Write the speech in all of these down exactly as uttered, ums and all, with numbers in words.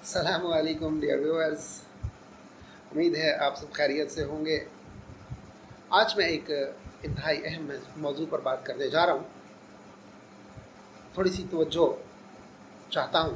अस्सलामुअलैकुम dear viewers, उम्मीद है आप सब खैरियत से होंगे। आज मैं एक इंतहाई अहम मौजू पर बात करने जा रहा हूँ। थोड़ी सी तवज्जो चाहता हूँ।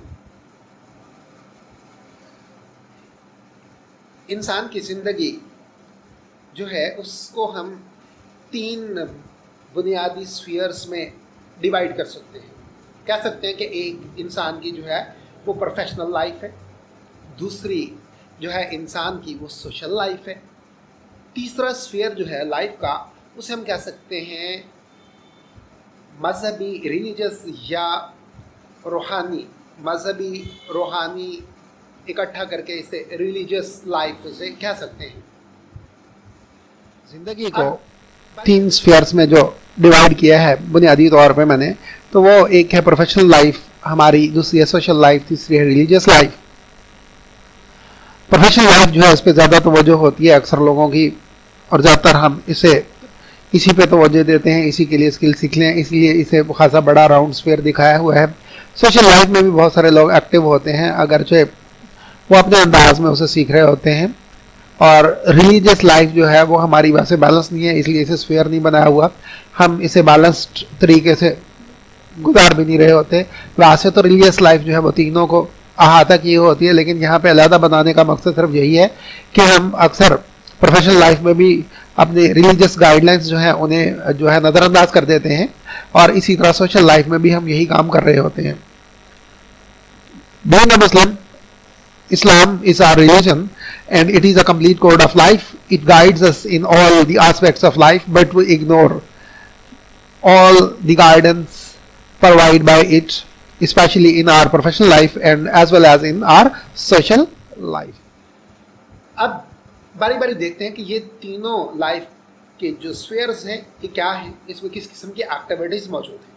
इंसान की ज़िंदगी जो है उसको हम तीन बुनियादी स्फीयर्स में डिवाइड कर सकते हैं। कह सकते हैं कि एक इंसान की जो है वो प्रोफेशनल लाइफ है, दूसरी जो है इंसान की वो सोशल लाइफ है, तीसरा स्फीयर जो है लाइफ का उसे हम कह सकते हैं मजहबी, रिलीजियस या रूहानी। मजहबी रूहानी इकट्ठा करके इसे रिलीजियस लाइफ से कह सकते हैं। ज़िंदगी को तीन स्फीयर्स में जो डिवाइड किया है बुनियादी तौर पे मैंने, तो वो एक है प्रोफेशनल लाइफ हमारी, दूसरी है सोशल लाइफ, तीसरी है रिलीजियस लाइफ। प्रोफेशनल लाइफ जो है इस पर ज़्यादा तवज्जो होती है अक्सर लोगों की, और ज़्यादातर हम इसे इसी पे तवज्जो देते हैं, इसी के लिए स्किल सीख लें, इसलिए इसे खासा बड़ा राउंड स्फीयर दिखाया हुआ है। सोशल लाइफ में भी बहुत सारे लोग एक्टिव होते हैं, अगरचे वो अपने अंदाज में उसे सीख रहे होते हैं। और रिलीजियस लाइफ जो है वो हमारी वैसे बैलेंस नहीं है, इसलिए इसे स्फीयर नहीं बनाया हुआ। हम इसे बैलेंस्ड तरीके से गुजार भी नहीं रहे होते। वैसे तो रिलीजियस लाइफ जो है वो तीनों को अहाता किए होती है, लेकिन यहाँ पे अलहदा बनाने का मकसद सिर्फ यही है कि हम अक्सर प्रोफेशनल लाइफ में भी अपने रिलीजियस गाइडलाइंस जो है उन्हें जो है नज़रअंदाज कर देते हैं, और इसी तरह सोशल लाइफ में भी हम यही काम कर रहे होते हैं। Being a Muslim, Islam is our religion and it is a complete code of life. It guides us in all the aspects of life, but we ignore all the guidance provided by it, especially in our professional life and as well as in our social life. अब बारी बारी देखते हैं कि ये तीनों life के जो स्फीयर्स हैं ये क्या हैं, इसमें किस किस्म की एक्टिविटीज मौजूद हैं।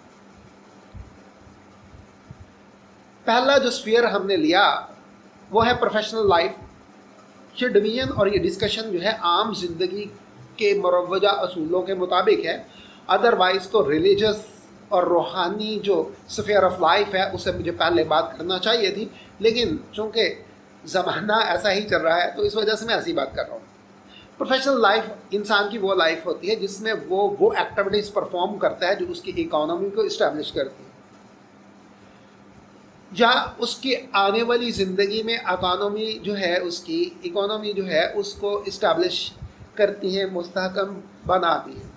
पहला जो स्फीयर हमने लिया वो है प्रोफेशनल लाइफ। ये डिवीजन और ये डिस्कशन जो है आम जिंदगी के मुरव्वजा असूलों के मुताबिक है, अदरवाइज तो रिलीजियस और रूहानी जो स्फीयर ऑफ लाइफ है उससे मुझे पहले बात करना चाहिए थी, लेकिन चूँकि ज़माना ऐसा ही चल रहा है तो इस वजह से मैं ऐसी बात कर रहा हूँ। प्रोफेशनल लाइफ इंसान की वो लाइफ होती है जिसमें वो वो एक्टिविटीज़ परफॉर्म करता है जो उसकी इकोनॉमी को इस्टेब्लिश करती है, या उसकी आने वाली ज़िंदगी में इकोनॉमी जो है उसकी इकोनॉमी जो है उसको इस्टेब्लिश करती है, मुस्तहकम बनाती है।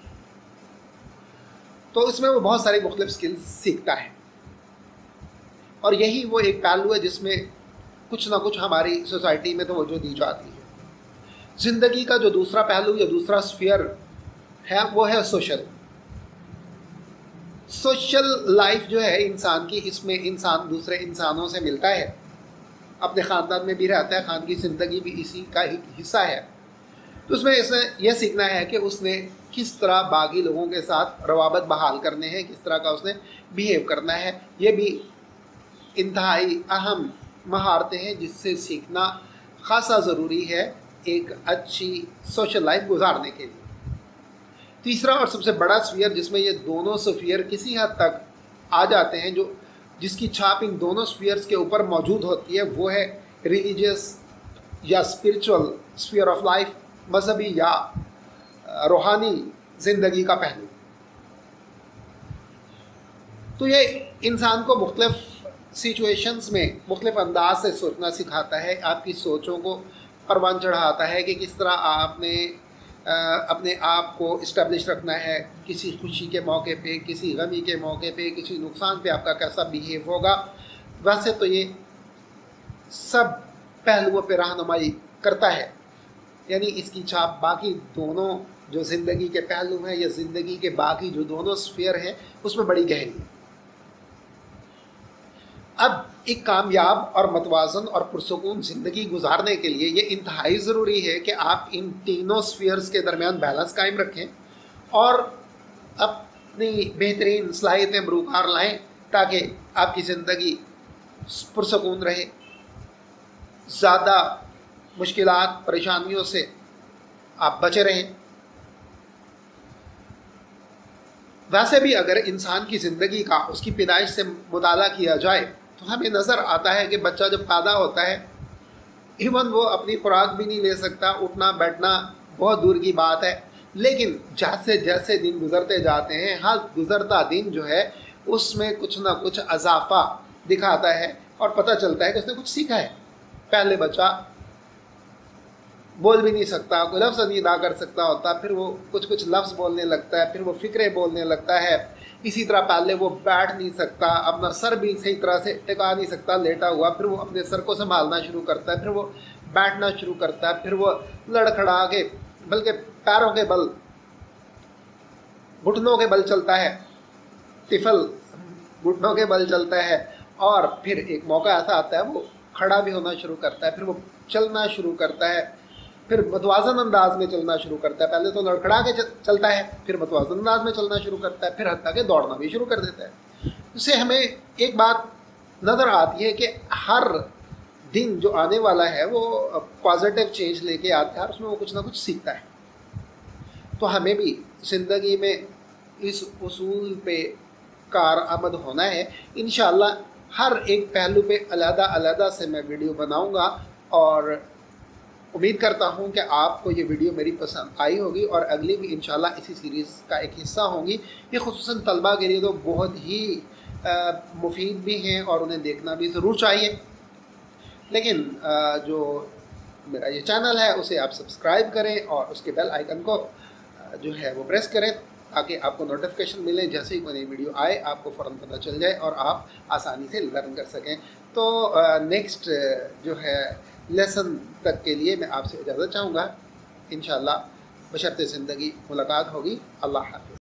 तो इसमें वो बहुत सारी मुख्तलिफ स्किल्स सीखता है, और यही वो एक पहलू है जिसमें कुछ ना कुछ हमारी सोसाइटी में तवज्जो दी जाती है। ज़िंदगी का जो दूसरा पहलू या दूसरा स्फीयर है वो है सोशल। सोशल लाइफ जो है इंसान की, इसमें इंसान दूसरे इंसानों से मिलता है, अपने ख़ानदान में भी रहता है, ख़ान की ज़िंदगी भी इसी का ही हिस्सा है। तो उसमें इसने यह सीखना है कि उसने किस तरह बाकी लोगों के साथ रवाबत बहाल करने हैं, किस तरह का उसने बिहेव करना है। ये भी इंतहाई अहम महारतें हैं जिससे सीखना खासा ज़रूरी है एक अच्छी सोशल लाइफ गुजारने के लिए। तीसरा और सबसे बड़ा स्फीयर जिसमें ये दोनों स्फीयर किसी हद तक आ जाते हैं, जो जिसकी छाप इन दोनों स्फीयर्स के ऊपर मौजूद होती है, वो है रिलीजियस या स्पिरिचुअल स्फीयर ऑफ लाइफ, मजहबी या रूहानी ज़िंदगी का पहलू। तो ये इंसान को मुख्तलिफ सिचुएशंस में मुख्तलिफ अंदाज से सोचना सिखाता है, आपकी सोचों को परवान चढ़ाता है कि किस तरह आपने अपने आप को इस्टेब्लिश रखना है, किसी खुशी के मौके पे, किसी गमी के मौके पे, किसी नुकसान पे आपका कैसा बिहेव होगा। वैसे तो ये सब पहलुओं पे रहनुमाई करता है, यानी इसकी छाप बाकी दोनों जो ज़िंदगी के पहलू हैं या ज़िंदगी के बाकी जो दोनों स्फीयर हैं उसमें बड़ी गहरी है। अब एक कामयाब और मतवाज़न और पुरसुकून ज़िंदगी गुजारने के लिए ये इंतहाई ज़रूरी है कि आप इन तीनों स्फीयर्स के दरमियान बैलेंस कायम रखें और अपनी बेहतरीन सलाहियतें बरूकार लाएँ, ताकि आपकी ज़िंदगी पुरसुकून रहे, ज़्यादा मुश्किलात परेशानियों से आप बचे रहें। वैसे भी अगर इंसान की ज़िंदगी का उसकी पैदाइश से मुताला किया जाए तो हमें नज़र आता है कि बच्चा जब पैदा होता है, इवन वो अपनी खुराक भी नहीं ले सकता, उठना बैठना बहुत दूर की बात है, लेकिन जैसे जैसे दिन गुजरते जाते हैं, हर गुजरता दिन जो है उसमें कुछ ना कुछ अजाफा दिखाता है और पता चलता है कि उसने कुछ सीखा है। पहले बच्चा बोल भी नहीं सकता, कोई लफ्ज़ नहीं अदा कर सकता होता, फिर वो कुछ कुछ लफ्ज़ बोलने लगता है, फिर वो फ़िक्रे बोलने लगता है। इसी तरह पहले वो बैठ नहीं सकता, अपना सर भी सही तरह से टिका नहीं सकता लेटा हुआ, फिर वो अपने सर को संभालना शुरू करता है, फिर वो बैठना शुरू करता है, फिर वो लड़खड़ा के, बल्कि पैरों के बल, घुटनों के बल चलता है, तिफल घुटनों के बल चलता है, और फिर एक मौका ऐसा आता है वो खड़ा भी होना शुरू करता है, फिर वो चलना शुरू करता है, फिर मतवाज़न अंदाज में चलना शुरू करता है। पहले तो लड़खड़ा के चलता है, फिर मतवाज़न अंदाज में चलना शुरू करता है, फिर हत्ता के दौड़ना भी शुरू कर देता है। इससे हमें एक बात नज़र आती है कि हर दिन जो आने वाला है वो पॉजिटिव चेंज लेके आता है और उसमें वो कुछ ना कुछ सीखता है। तो हमें भी ज़िंदगी में इस उसूल पे कारआमद होना है। इंशाअल्लाह हर एक पहलू पे अलग अलग से मैं वीडियो बनाऊंगा और उम्मीद करता हूं कि आपको ये वीडियो मेरी पसंद आई होगी और अगली भी इंशाल्लाह इसी सीरीज़ का एक हिस्सा होंगी। ये खुसूसन तलबा के लिए तो बहुत ही मुफीद भी हैं और उन्हें देखना भी ज़रूर चाहिए। लेकिन आ, जो मेरा ये चैनल है उसे आप सब्सक्राइब करें और उसके बेल आइकन को जो है वो प्रेस करें ताकि आपको नोटिफिकेशन मिले, जैसे ही कोई नई वीडियो आए आपको फ़ौरन पता चल जाए और आप आसानी से लर्न कर सकें। तो नेक्स्ट जो है लेसन तक के लिए मैं आपसे इजाज़त चाहूँगा। इंशाअल्लाह बशर्ते ज़िंदगी मुलाकात होगी। अल्लाह हाफ़िज़।